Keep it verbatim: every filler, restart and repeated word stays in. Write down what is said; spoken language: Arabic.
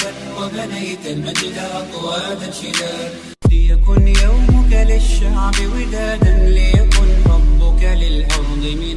شبابا وبنيت المجد أطوادا شداد. ليكن يومك للشعب ودادا، ليكن حبك للأرض من